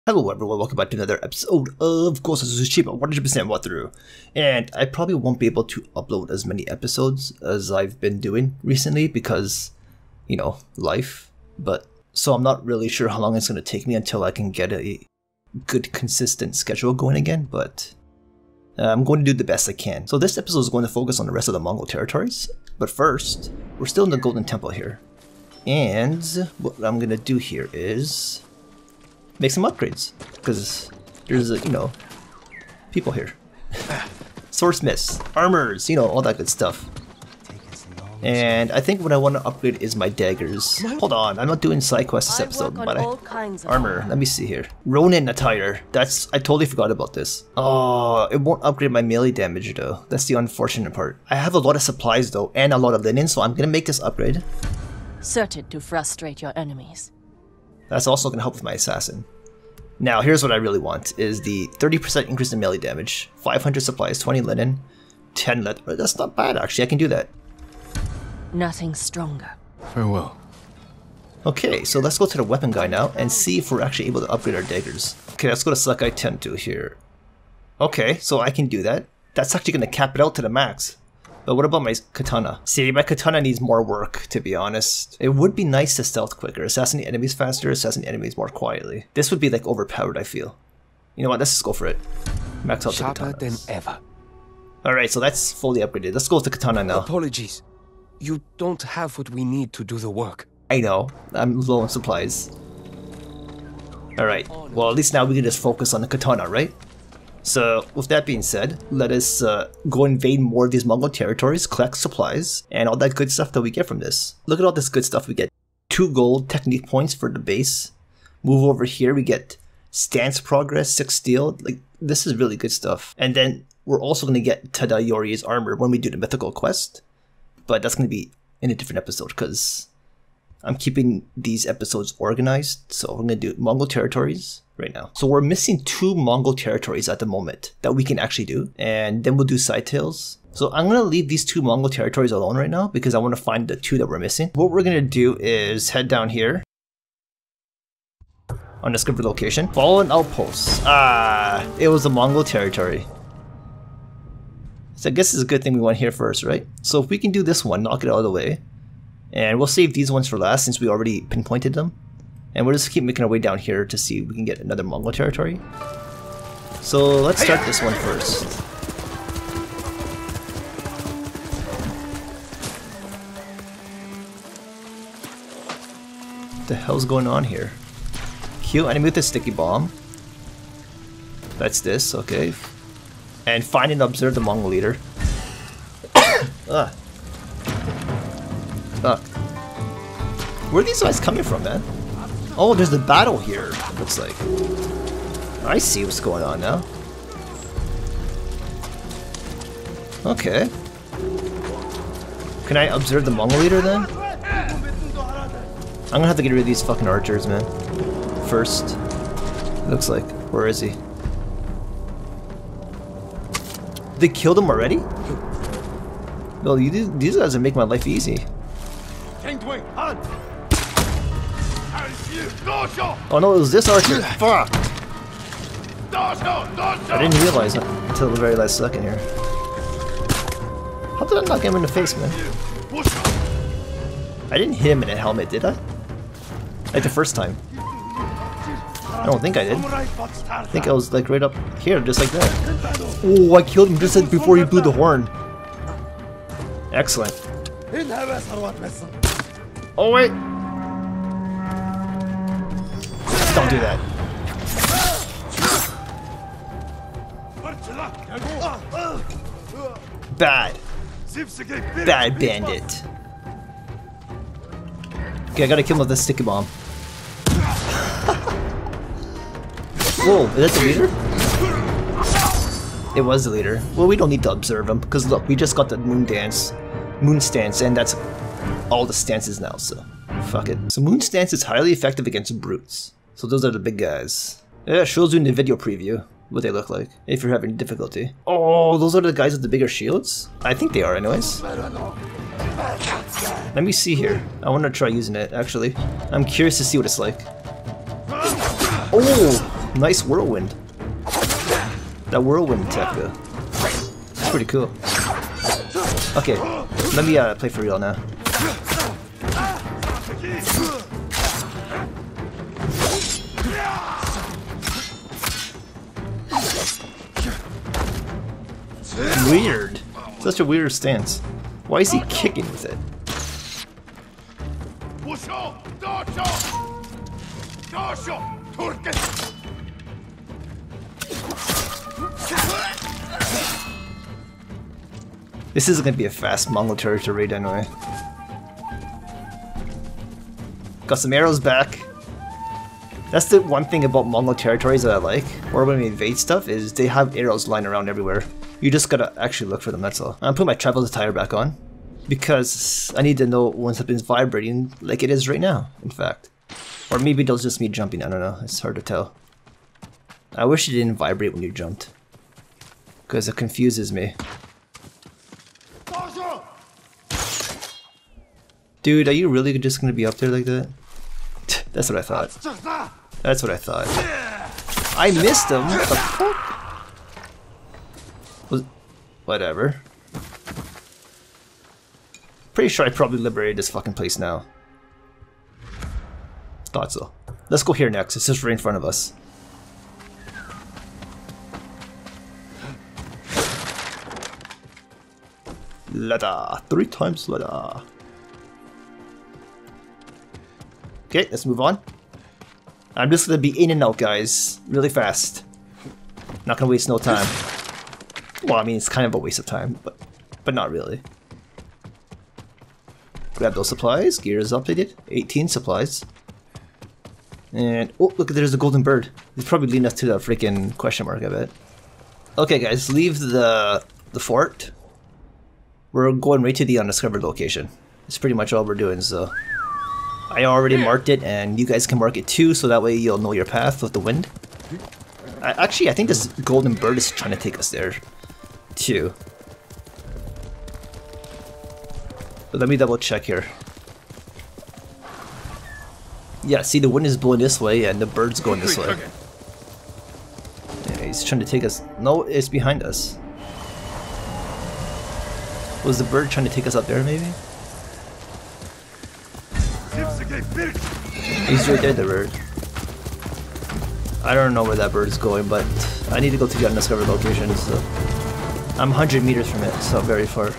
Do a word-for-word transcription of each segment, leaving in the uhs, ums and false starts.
Hello everyone, welcome back to another episode of Komatsu Haiku one hundred percent walkthrough. And I probably won't be able to upload as many episodes as I've been doing recently because, you know, life. But, so I'm not really sure how long it's going to take me until I can get a good consistent schedule going again, but uh, I'm going to do the best I can. So this episode is going to focus on the rest of the Mongol territories, but first, we're still in the Golden Temple here. And what I'm going to do here is make some upgrades, because there's, a, you know, people here. Swordsmiths, armors, you know, all that good stuff. And I think what I want to upgrade is my daggers. Hold on, I'm not doing side quests this episode, but I... Armor, let me see here. Ronin attire, that's... I totally forgot about this. Oh, it won't upgrade my melee damage though. That's the unfortunate part. I have a lot of supplies though, and a lot of linen, so I'm gonna make this upgrade. Certain to frustrate your enemies. That's also going to help with my assassin. Now, here's what I really want, is the thirty percent increase in melee damage, five hundred supplies, twenty linen, ten leather. That's not bad, actually. I can do that. Nothing stronger. Farewell. Okay, so let's go to the weapon guy now and see if we're actually able to upgrade our daggers. Okay, let's go to select item two here. Okay, so I can do that. That's actually going to cap it out to the max. But what about my katana? See, my katana needs more work, to be honest. It would be nice to stealth quicker, assassinate enemies faster, assassinate enemies more quietly. This would be like overpowered, I feel. You know what, let's just go for it. Max out the katana. Than ever. Alright, so that's fully upgraded. Let's go with the katana now. Apologies. You don't have what we need to do the work. I know, I'm low on supplies. Alright, well at least now we can just focus on the katana, right? So, with that being said, let us uh, go invade more of these Mongol territories, collect supplies, and all that good stuff that we get from this. Look at all this good stuff we get. Two gold technique points for the base. Move over here, we get stance progress, six steel. Like, this is really good stuff. And then we're also going to get Tadayori's armor when we do the mythical quest. But that's going to be in a different episode, because I'm keeping these episodes organized. So we're going to do Mongol territories right now. So we're missing two Mongol territories at the moment that we can actually do, and then we'll do side tales. So I'm gonna leave these two Mongol territories alone right now because I want to find the two that we're missing. What we're gonna do is head down here on discovered location. Fallen outpost. Ah, it was a Mongol territory. So I guess it's a good thing we went here first, right? So if we can do this one, knock it out of the way, and we'll save these ones for last since we already pinpointed them. And we'll just keep making our way down here to see if we can get another Mongol territory. So let's start this one first. What the hell's going on here? Kill enemy with a sticky bomb. That's this, okay. And find and observe the Mongol leader. Ugh. Ugh. Where are these guys coming from, man? Oh, there's the battle here, looks like. I see what's going on now. Okay. Can I observe the Mongol leader then? I'm gonna have to get rid of these fucking archers, man. First. Looks like. Where is he? They killed him already? No, you, these guys are making my life easy. Oh no, it was this archer. Fuck! I didn't realize it until the very last second here. How did I not get him in the face, man? I didn't hit him in a helmet, did I? Like the first time. I don't think I did. I think I was like right up here, just like that. Oh, I killed him just like before he blew the horn. Excellent. Oh wait! Don't do that. Bad. Bad bandit. Okay, I gotta kill him with this sticky bomb. Whoa, is that the leader? It was the leader. Well, we don't need to observe him, because look, we just got the moon dance. Moon stance, and that's all the stances now, so fuck it. So moon stance is highly effective against brutes. So those are the big guys. Yeah, it shows you in the video preview what they look like, if you're having difficulty. Oh, those are the guys with the bigger shields? I think they are anyways. Let me see here. I want to try using it, actually. I'm curious to see what it's like. Oh! Nice whirlwind. That whirlwind attack though. It's pretty cool. Okay, let me uh, play for real now. Weird. Such a weird stance. Why is he kicking with it? This isn't gonna be a fast Mongol Territory raid anyway. Got some arrows back. That's the one thing about Mongol Territories that I like, or when we invade stuff, is they have arrows lying around everywhere. You just gotta actually look for them, that's all. I'm putting my travel attire back on, because I need to know when something's vibrating like it is right now, in fact. Or maybe it's just me jumping, I don't know, it's hard to tell. I wish it didn't vibrate when you jumped, because it confuses me. Dude, are you really just gonna be up there like that? That's what I thought. That's what I thought. I missed him? What the fuck? Was, whatever. Pretty sure I probably liberated this fucking place now. Thought so. Let's go here next. It's just right in front of us. Lada. Three times lada. Okay, let's move on. I'm just gonna be in and out, guys, really fast. Not gonna waste no time. Well, I mean, it's kind of a waste of time, but but not really. Grab those supplies. Gear is updated. eighteen supplies. And oh, look, there's a golden bird. He's probably leading us to the freaking question mark, I bet. Okay, guys, leave the the fort. We're going right to the undiscovered location. It's pretty much all we're doing, so. I already marked it, and you guys can mark it too, so that way you'll know your path with the wind. I, actually, I think this golden bird is trying to take us there, too. But let me double check here. Yeah, see, the wind is blowing this way, and the bird's going this way. Yeah, he's trying to take us. No, it's behind us. Was the bird trying to take us up there, maybe? He's right there, the bird. I don't know where that bird is going, but I need to go to the undiscovered location, so I'm one hundred meters from it, so very far.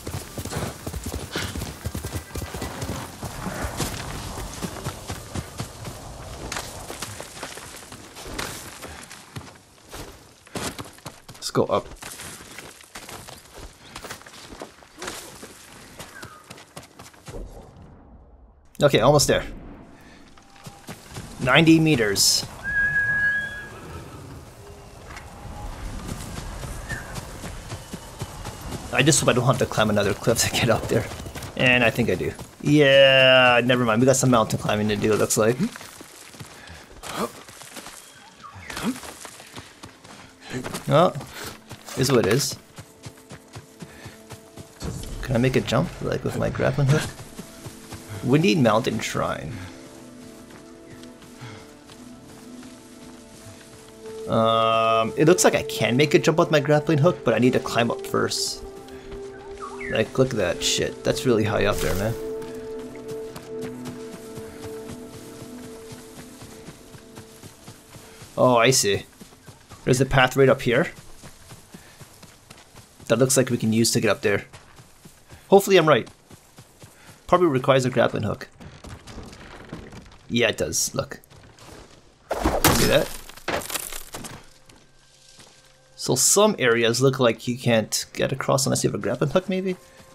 Let's go up. Okay, almost there. ninety meters. I just hope I don't have to climb another cliff to get up there. And I think I do. Yeah, never mind. We got some mountain climbing to do, it looks like. Oh, is what it is. Can I make a jump, like with my grappling hook? Windy Mountain Shrine. Um, it looks like I can make a jump with my grappling hook, but I need to climb up first. Like, look at that shit. That's really high up there, man. Oh, I see. There's a path right up here. That looks like we can use to get up there. Hopefully I'm right. Probably requires a grappling hook. Yeah, it does. Look. See that? So some areas look like you can't get across unless you have a grappling hook, maybe?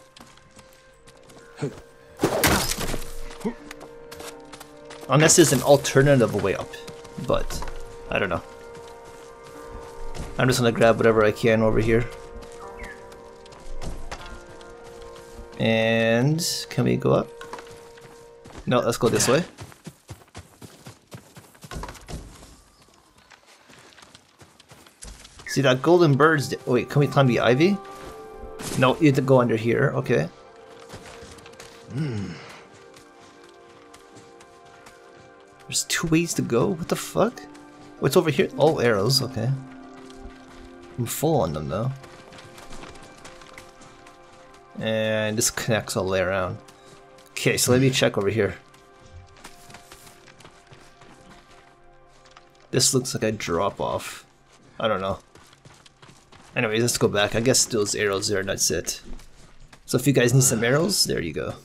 Unless there's an alternative way up. But, I don't know. I'm just gonna grab whatever I can over here. And can we go up? No, let's go this way. See that golden bird's... Wait, can we climb the ivy? No, you have to go under here. Okay. Hmm. There's two ways to go? What the fuck? What's over here? Oh, arrows, okay. I'm full on them though. And this connects all the way around. Okay, so let me check over here. This looks like a drop off. I don't know. Anyways, let's go back. I guess those arrows there, that's it. So if you guys need some arrows, there you go.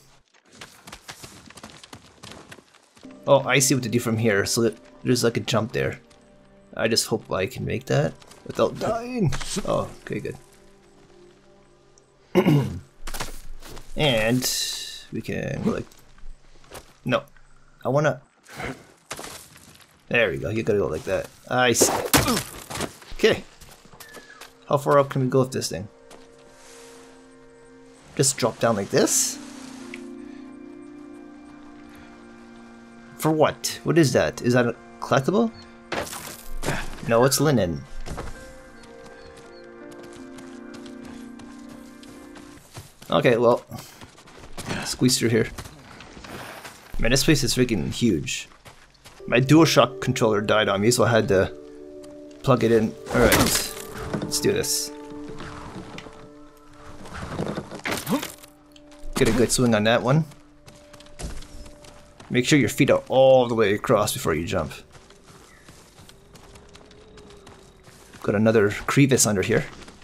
Oh, I see what to do from here. So there's like a jump there. I just hope I can make that without dying. Oh, okay, good. And we can go like, no, I wanna, there we go, you gotta go like that. I see. Okay, how far up can we go with this thing? Just drop down like this? For what? What is that? Is that a collectible? No, it's linen. Okay, well, squeeze through here. Man, this place is freaking huge. My DualShock controller died on me, so I had to plug it in. Alright, let's do this. Get a good swing on that one. Make sure your feet are all the way across before you jump. Got another crevice under here.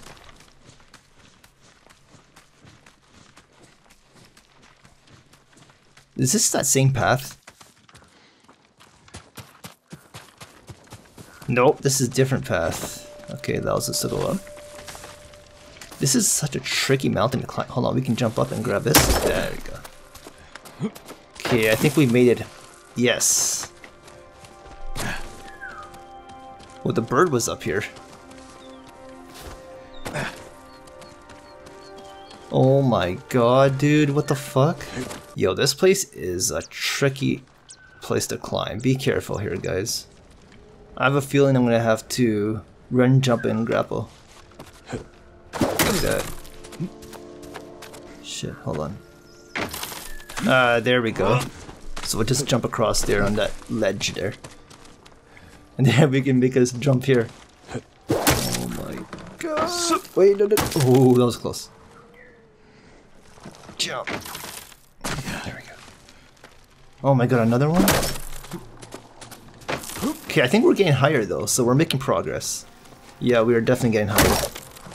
Is this that same path? Nope, this is a different path. Okay, that allows us to go up. This is such a tricky mountain to climb. Hold on, we can jump up and grab this. There we go. Okay, I think we made it. Yes. Well, the bird was up here. Oh my god, dude, what the fuck? Yo, this place is a tricky place to climb. Be careful here, guys. I have a feeling I'm gonna have to run, jump, and grapple. Like that. Shit, hold on. Ah, uh, there we go. So we'll just jump across there on that ledge there. And then we can make us jump here. Oh my god. Wait, no, no. Oh, that was close. Jump. There we go. Oh my god, another one? Okay, I think we're getting higher though, so we're making progress. Yeah, we are definitely getting higher.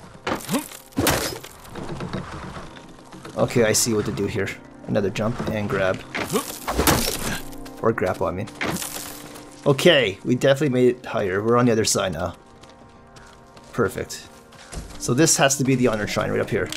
Okay, I see what to do here. Another jump and grab. Or grapple, I mean. Okay, we definitely made it higher. We're on the other side now. Perfect. So this has to be the honor shrine right up here.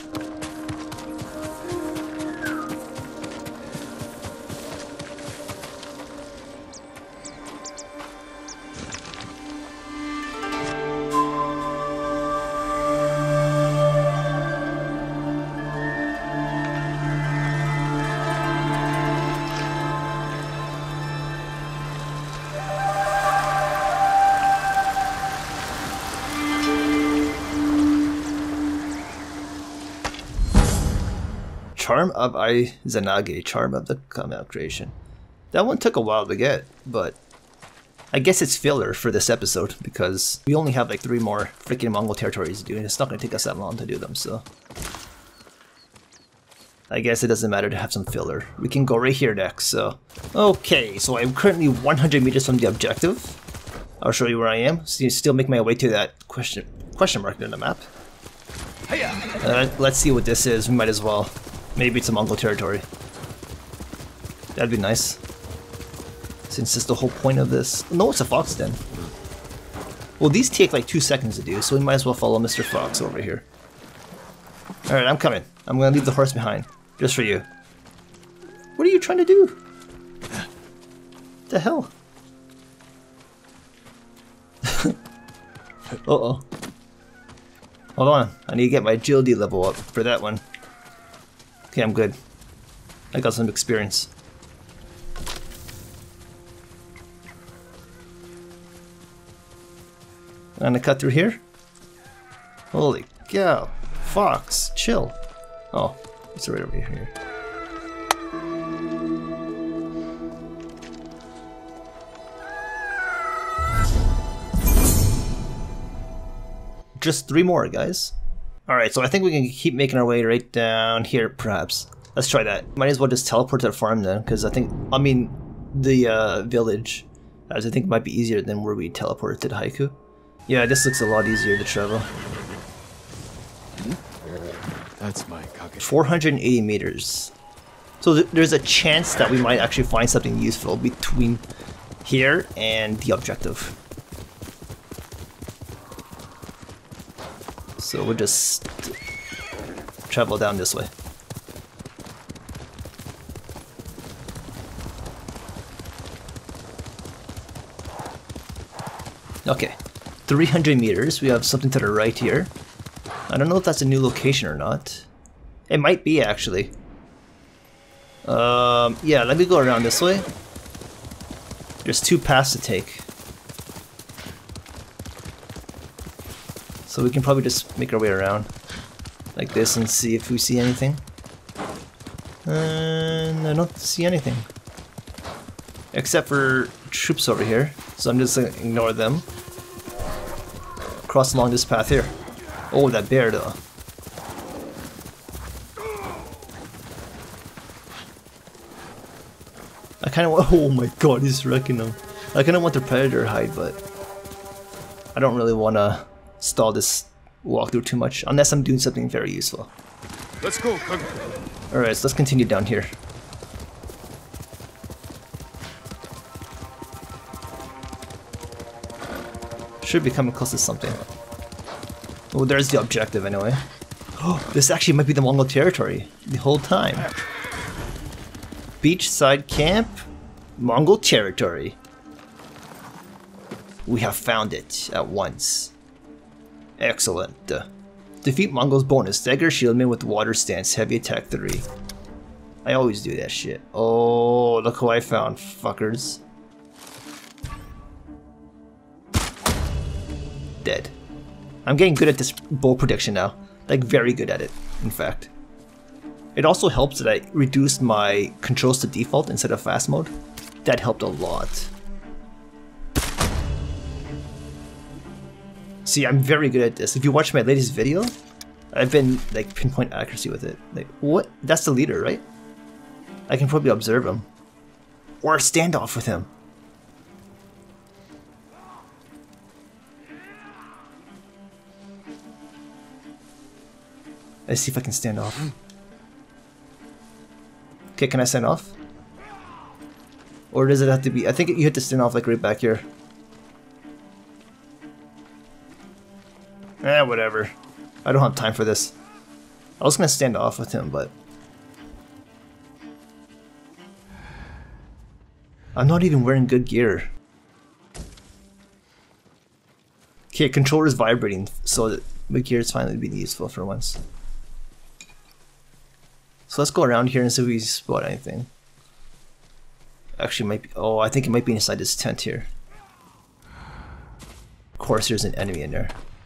Charm of Izanagi, Charm of the Kamau creation. That one took a while to get, but I guess it's filler for this episode because we only have like three more freaking Mongol territories to do, and it's not going to take us that long to do them, so I guess it doesn't matter to have some filler. We can go right here next, so okay, so I'm currently one hundred meters from the objective. I'll show you where I am. So you still make my way to that question question mark on the map. Uh, let's see what this is. We might as well. Maybe it's a Mongol territory. That'd be nice. Since it's the whole point of this. No, it's a fox den. Well, these take like two seconds to do, so we might as well follow Mister Fox over here. Alright, I'm coming. I'm gonna leave the horse behind. Just for you. What are you trying to do? What the hell? Uh-oh. Hold on. I need to get my agility level up for that one. Okay, I'm good. I got some experience. I'm gonna cut through here. Holy cow. Fox, chill. Oh, it's right over here. just three more, guys. Alright, so I think we can keep making our way right down here, perhaps. Let's try that. Might as well just teleport to the farm then, because I think, I mean, the uh, village, as I think might be easier than where we teleported to the Haiku. Yeah, this looks a lot easier to travel. That's my kage. four hundred eighty meters. So th there's a chance that we might actually find something useful between here and the objective. So we'll just travel down this way. Okay, three hundred meters. We have something to the right here. I don't know if that's a new location or not. It might be, actually. Um, yeah, let me go around this way. There's two paths to take. So we can probably just make our way around like this and see if we see anything. And I don't see anything. Except for troops over here. So I'm just gonna ignore them. Cross along this path here. Oh, that bear though. I kind of want. Oh my god, he's wrecking them. I kind of want the predator hide, but I don't really want to stall this walkthrough too much unless I'm doing something very useful. Let's go. Alright, so let's continue down here. Should be coming close to something. Oh, there's the objective anyway. Oh, this actually might be the Mongol Territory the whole time. Beachside Camp, Mongol Territory. We have found it at once. Excellent. Uh, defeat Mongols bonus. Dagger Shieldman with water stance. Heavy attack three. I always do that shit. Oh, look who I found, fuckers. Dead. I'm getting good at this bow prediction now. Like, very good at it, in fact. It also helps that I reduced my controls to default instead of fast mode. That helped a lot. See, I'm very good at this. If you watch my latest video, I've been like pinpoint accuracy with it. Like, what? That's the leader, right? I can probably observe him. Or stand off with him. Let's see if I can stand off. Okay, can I stand off? Or does it have to be... I think you have to stand off like right back here. Eh, whatever. I don't have time for this. I was gonna stand off with him, but... I'm not even wearing good gear. Okay, controller's vibrating, so that my gear is finally being useful for once. So let's go around here and see if we spot anything. Actually, might be. Oh, I think it might be inside this tent here. Of course, there's an enemy in there.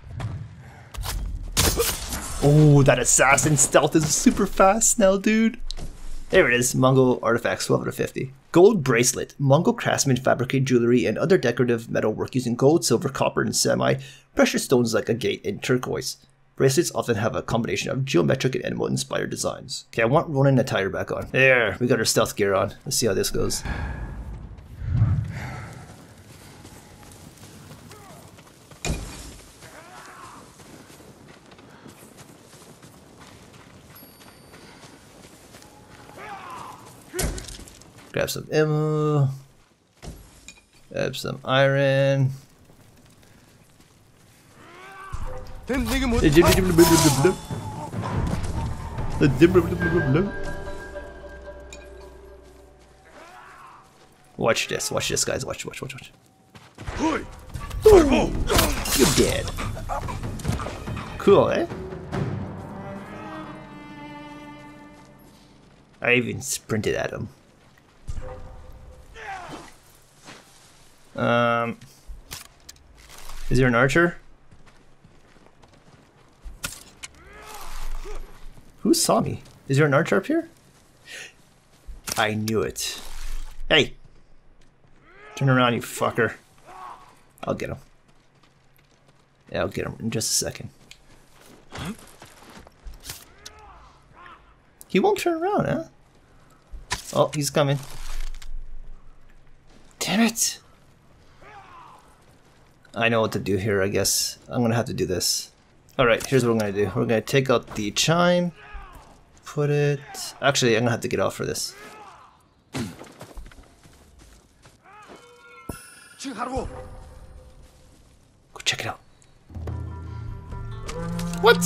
Oh, that assassin stealth is super fast now, dude. There it is. Mongol artifacts, twelve out of fifty. Gold bracelet. Mongol craftsmen fabricate jewelry and other decorative metalwork using gold, silver, copper, and semi-precious stones like agate and turquoise. Bracelets often have a combination of geometric and animal-inspired designs. Okay, I want Ronin attire back on. There, we got our stealth gear on. Let's see how this goes. Grab some ammo. Grab some iron. Watch this, watch this, guys. Watch, watch, watch, watch. Ooh, you're dead. Cool, eh? I even sprinted at him. Um, is there an archer? Who saw me? Is there an archer up here? I knew it. Hey! Turn around, you fucker. I'll get him. Yeah, I'll get him in just a second. He won't turn around, huh? Oh, he's coming. Damn it! I know what to do here, I guess. I'm gonna have to do this. Alright, here's what I'm gonna do. We're gonna take out the chime. Put it... Actually, I'm gonna have to get off for this. Go check it out. What?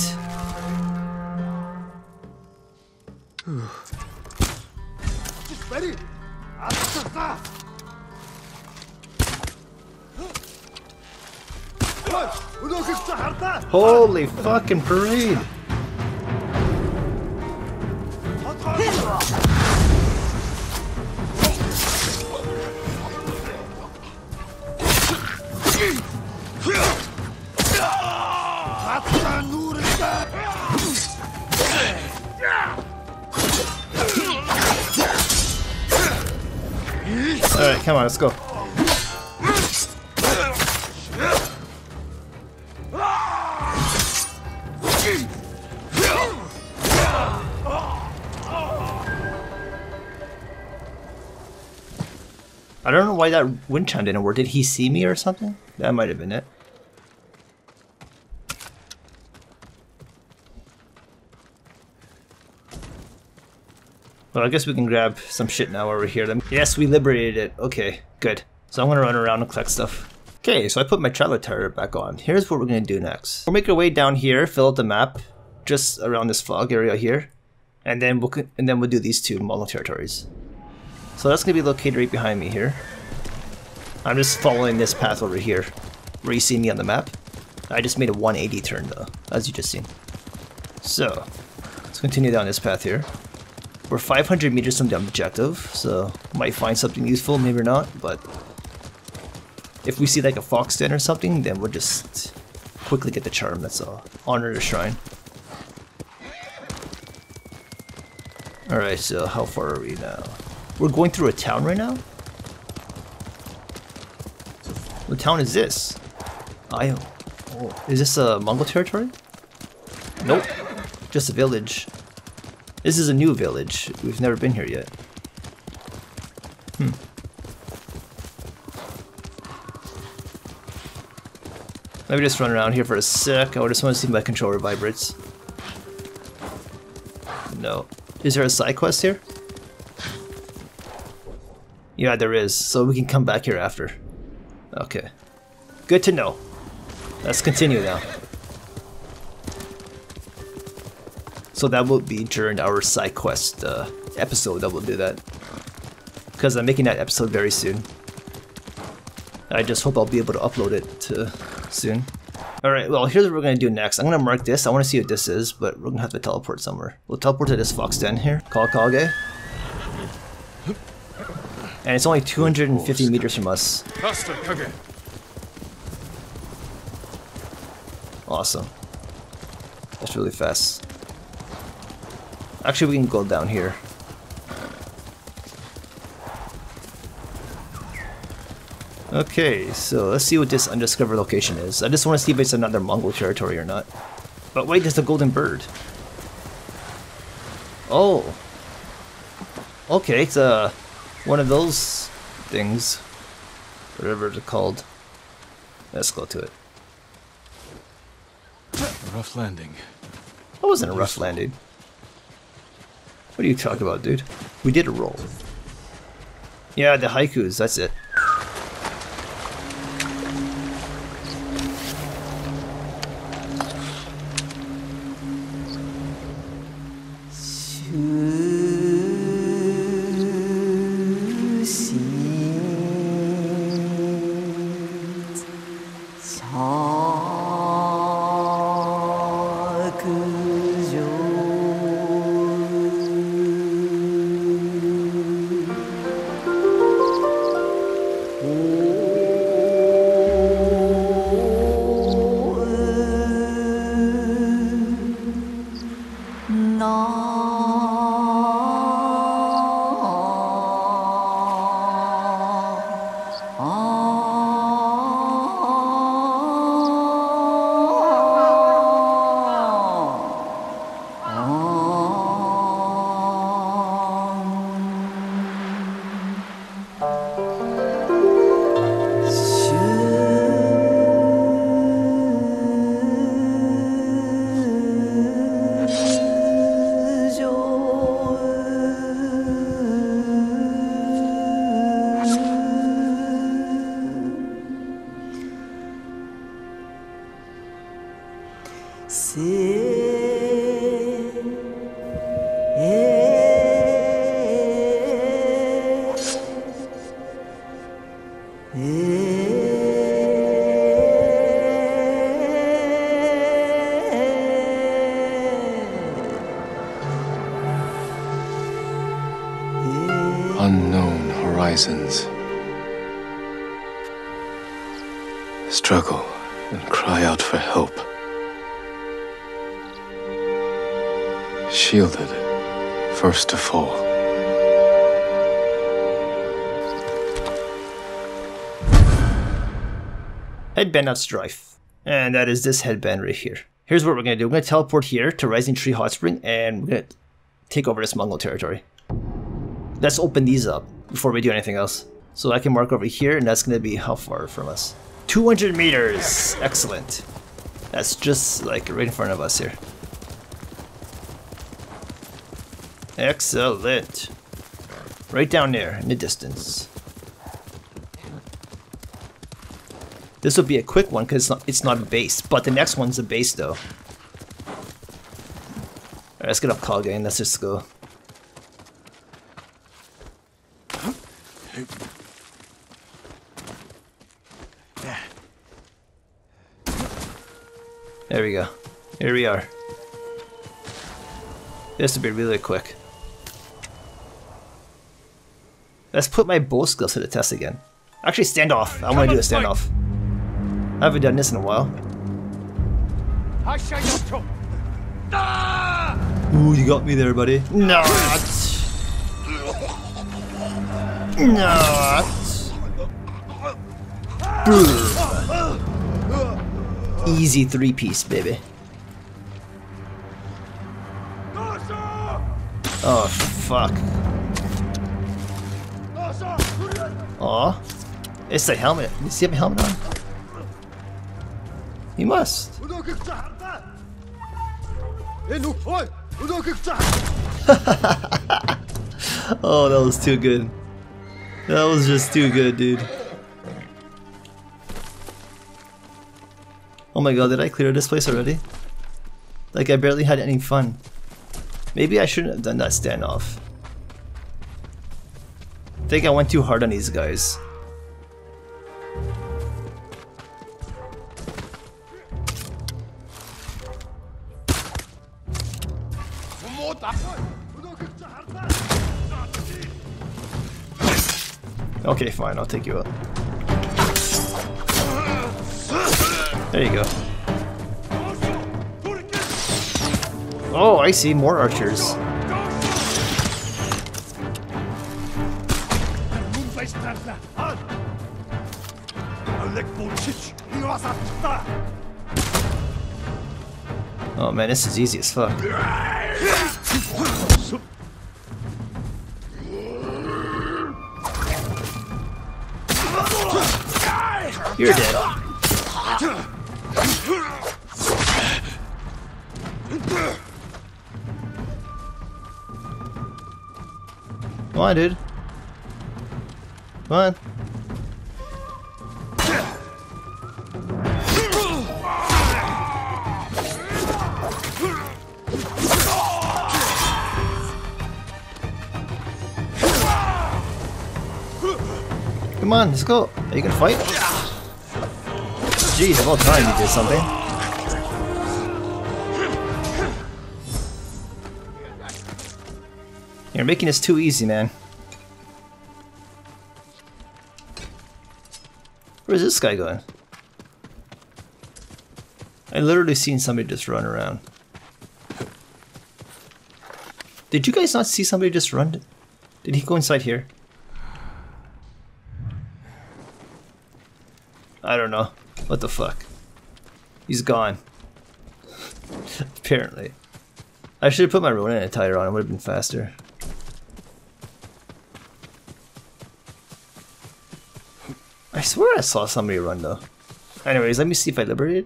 Holy fucking parade! Alright, come on, let's go. I don't know why that wind chime didn't work. Did he see me or something? That might have been it. Well, I guess we can grab some shit now over here. Yes, we liberated it. Okay, good. So I'm gonna run around and collect stuff. Okay, so I put my traveler tire back on. Here's what we're gonna do next. We'll make our way down here, fill out the map, just around this fog area here, and then we'll and then we'll do these two Mongol territories. So that's gonna be located right behind me here. I'm just following this path over here, where you see me on the map. I just made a one eighty turn though, as you just seen. So let's continue down this path here. We're five hundred meters from the objective, so might find something useful, maybe not, but if we see like a fox den or something, then we'll just quickly get the charm, that's all. Honor the shrine. Alright, so how far are we now? We're going through a town right now? What town is this? I, oh, is this a Mongol territory? Nope, just a village. This is a new village. We've never been here yet. Hmm. Let me just run around here for a sec. I just want to see if my controller vibrates. No. Is there a side quest here? Yeah, there is. So we can come back here after. Okay. Good to know. Let's continue now. So that will be during our side quest uh, episode that we'll do that. Because I'm making that episode very soon. I just hope I'll be able to upload it to soon. Alright, well here's what we're going to do next. I'm going to mark this. I want to see what this is, but we're going to have to teleport somewhere. We'll teleport to this fox den here. Kalkage. And it's only two hundred fifty meters from us. Awesome. That's really fast. Actually, we can go down here. Okay, so let's see what this undiscovered location is. I just want to see if it's another Mongol territory or not. But wait, there's a golden bird. Oh. Okay, it's uh, one of those things. Whatever they're called. Let's go to it. A rough landing. That wasn't a rough landing. What are you talking about, dude? We did a roll. Yeah, the haikus, that's it. Unknown horizons. Struggle and cry out for help. Shielded, first to fall. Headband of Strife. And that is this headband right here. Here's what we're going to do. We're going to teleport here to Rising Tree Hot Spring and we're going to take over this Mongol territory. Let's open these up before we do anything else. So I can mark over here and that's going to be how far from us? two hundred meters! Excellent. That's just like right in front of us here. Excellent. Right down there in the distance. This will be a quick one because it's not, it's not a base, but the next one's a base though. Alright, let's get up call gang, let's just go. There we go. Here we are. This will be really quick. Let's put my bow skills to the test again. Actually, standoff. I want to do a standoff. I haven't done this in a while. Ooh, you got me there, buddy. Not. Not. Easy three piece, baby. Oh, fuck. Aw. It's the helmet. Does he have a helmet on? He must. Oh, that was too good. That was just too good, dude. Oh my god, did I clear this place already? Like, I barely had any fun. Maybe I shouldn't have done that standoff. I think I went too hard on these guys. Okay, fine, I'll take you out. There you go. Oh, I see more archers. Oh man, this is easy as fuck. You're dead. Come on, dude. Come on. Come on, let's go. Are you gonna fight? Jeez, of all time you did something. You're making this too easy, man. Where's this guy going? I literally seen somebody just run around. Did you guys not see somebody just run? Did he go inside here? I don't know. What the fuck? He's gone. Apparently. I should have put my Ronin attire on, it would have been faster. I swear I saw somebody run though. Anyways, let me see if I liberated.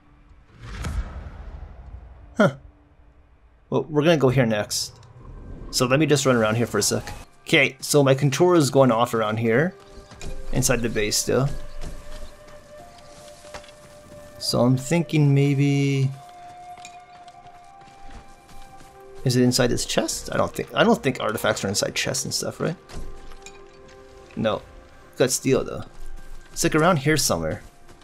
Huh. Well, we're gonna go here next. So let me just run around here for a sec. Okay, so my controller is going off around here. Inside the base still. So I'm thinking maybe... Is it inside this chest? I don't think I don't think artifacts are inside chests and stuff, right? No. Got steel though. It's like around here somewhere.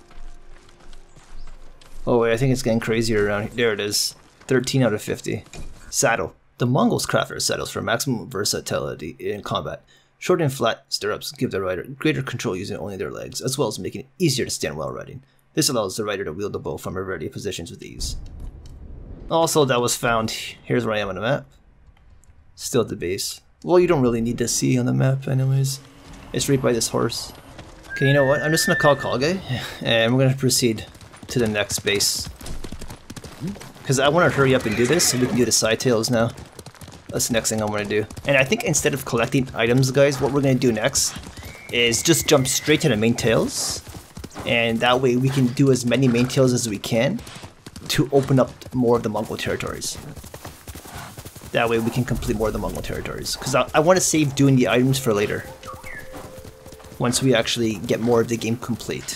Oh wait, I think it's getting crazier around here. There it is. thirteen out of fifty. Saddle. The Mongols craft their saddles for maximum versatility in combat. Short and flat stirrups give the rider greater control using only their legs, as well as making it easier to stand while riding. This allows the rider to wield the bow from a variety of positions with ease. Also, that was found. Here's where I am on the map. Still at the base. Well, you don't really need to see on the map anyways. It's right by this horse. Okay, you know what? I'm just gonna call Kage, and we're gonna proceed to the next base. Because I want to hurry up and do this so we can do the side tails now. That's the next thing I want to do. And I think instead of collecting items, guys, what we're going to do next is just jump straight to the main tails. And that way we can do as many main tails as we can to open up more of the Mongol territories. That way we can complete more of the Mongol territories. Because I, I want to save doing the items for later. Once we actually get more of the game complete.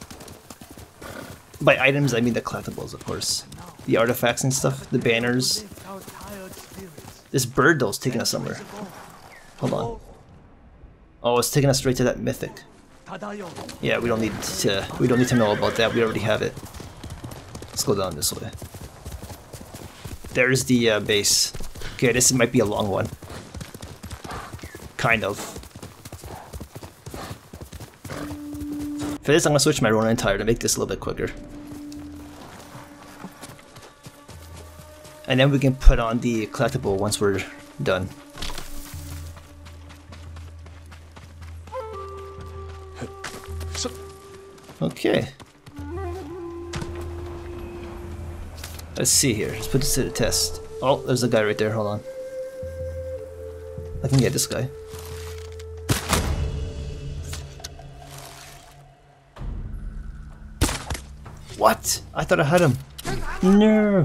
By items, I mean the collectibles, of course. The artifacts and stuff, the banners. This bird though is taking us somewhere. Hold on. Oh, it's taking us straight to that mythic. Yeah, we don't need to. We don't need to know about that. We already have it. Let's go down this way. There's the uh, base. Okay, this might be a long one. Kind of. For this, I'm gonna switch my Ronin tire to make this a little bit quicker. And then we can put on the collectible once we're done. Okay. Let's see here. Let's put this to the test. Oh, there's a guy right there. Hold on. I can get this guy. What? I thought I had him. No.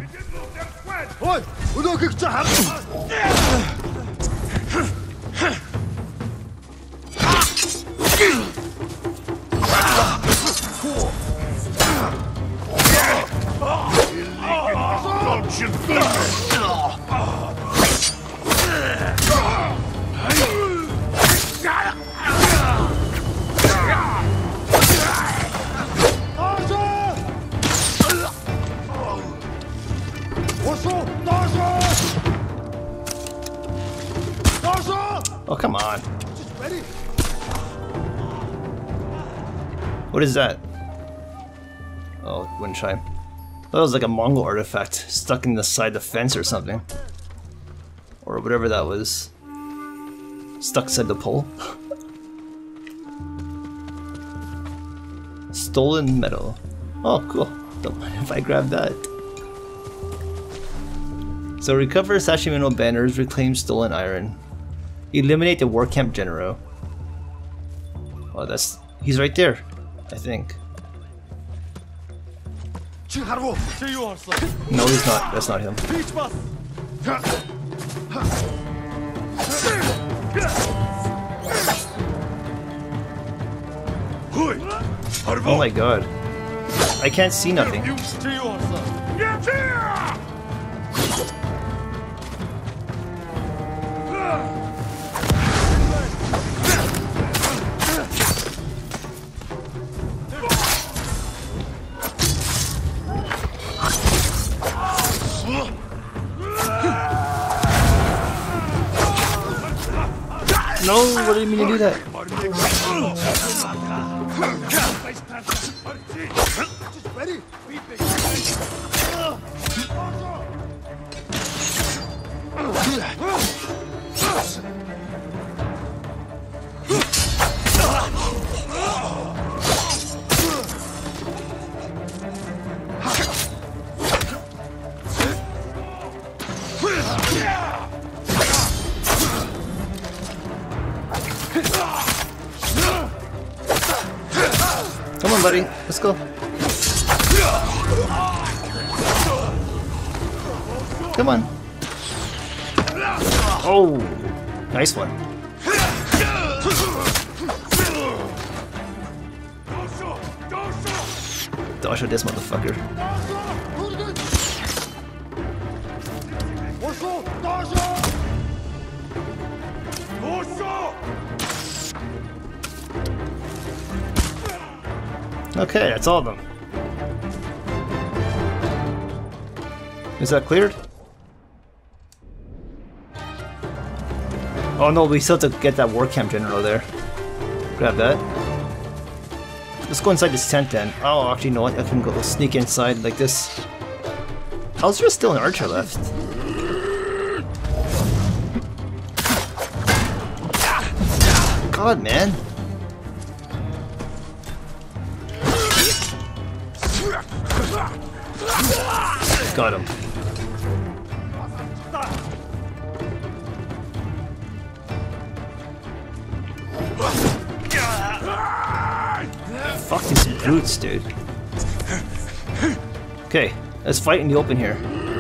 Oh, come on. What is that? Oh, wind chime. That was like a Mongol artifact stuck in the side of the fence or something. Or whatever that was. Stuck inside the pole. Stolen metal. Oh, cool. Don't mind if I grab that. So recover Sashimino banners, reclaim stolen iron. Eliminate the war camp general. Oh, that's... he's right there, I think. No, he's not. That's not him. Oh my god. I can't see nothing. No, what do you mean to do that? Come on, buddy. Let's go. Come on. Oh, nice one. Dodge this motherfucker. Okay, that's all of them. Is that cleared? Oh no, we still have to get that war camp general there. Grab that. Let's go inside this tent then. Oh, actually, you know what? I can go sneak inside like this. How's there still an archer left? God, man. Got him. Fuck these brutes, dude. Okay, let's fight in the open here.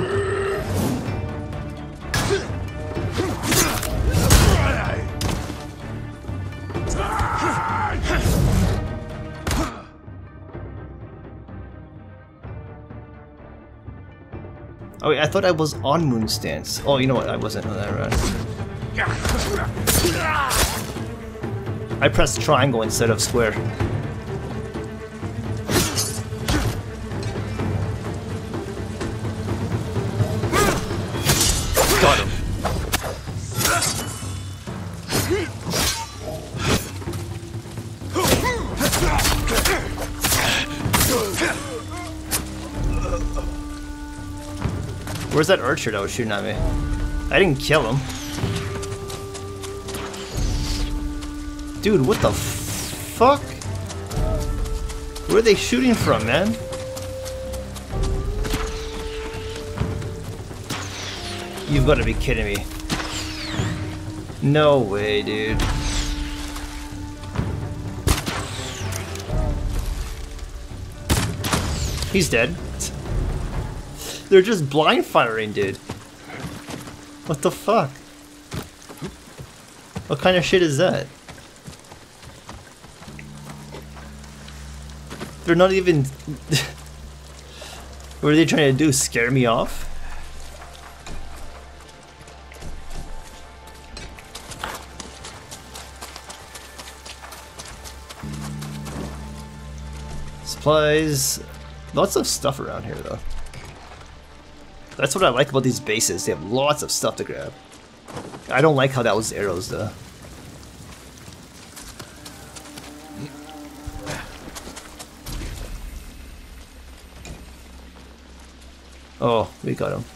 Oh wait, I thought I was on Moon Stance. Oh, you know what? I wasn't on that run. I pressed triangle instead of square. Got him. Where's that archer that was shooting at me? I didn't kill him. Dude, what the fuck? Where are they shooting from, man? You've got to be kidding me. No way, dude. He's dead. They're just blind firing, dude. What the fuck? What kind of shit is that? They're not even... What are they trying to do? Scare me off? Supplies. Lots of stuff around here, though. That's what I like about these bases. They have lots of stuff to grab. I don't like how that was arrows, though. Oh, we got him.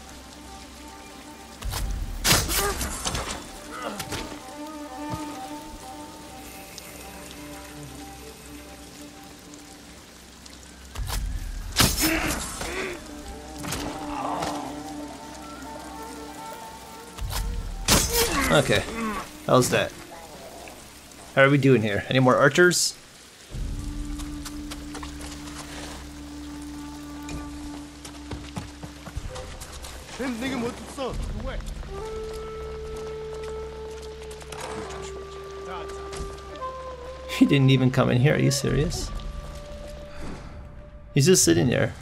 Okay, how's that? How are we doing here? Any more archers? He didn't even come in here, are you serious? He's just sitting there.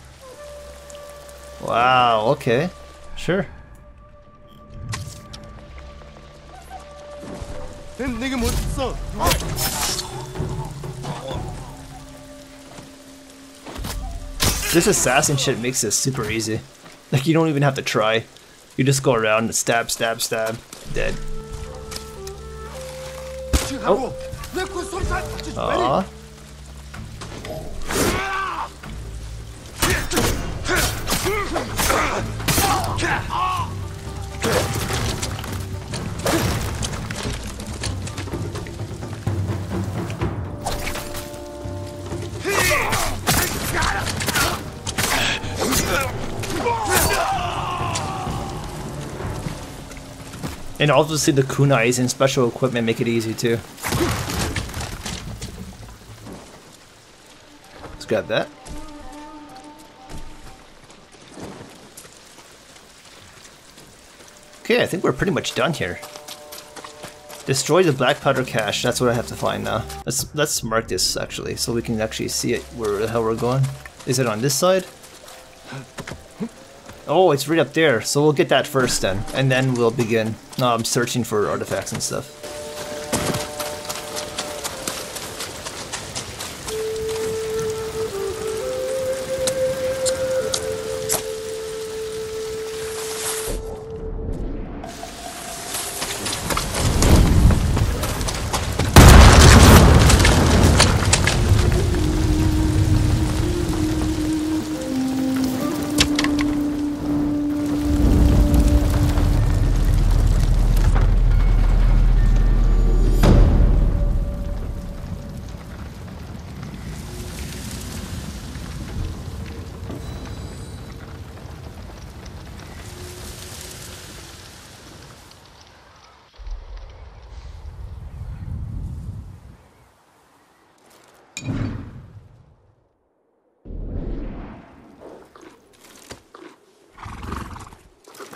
Wow, okay, sure. This assassin shit makes this super easy. Like, you don't even have to try. You just go around and stab, stab, stab. Dead. Oh. Aww. And obviously the kunais and special equipment make it easy too. Let's grab that. Okay, I think we're pretty much done here. Destroy the black powder cache, that's what I have to find now. Let's let's mark this actually, so we can actually see it where the hell we're going. Is it on this side? Oh, it's right up there, so we'll get that first then, and then we'll begin um, searching for artifacts and stuff.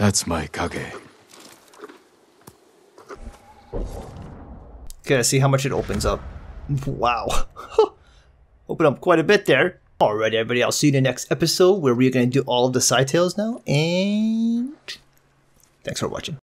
That's my kage. Okay, let's see how much it opens up. Wow. Open up quite a bit there. Alright, everybody, I'll see you in the next episode where we're going to do all of the side tales now. And thanks for watching.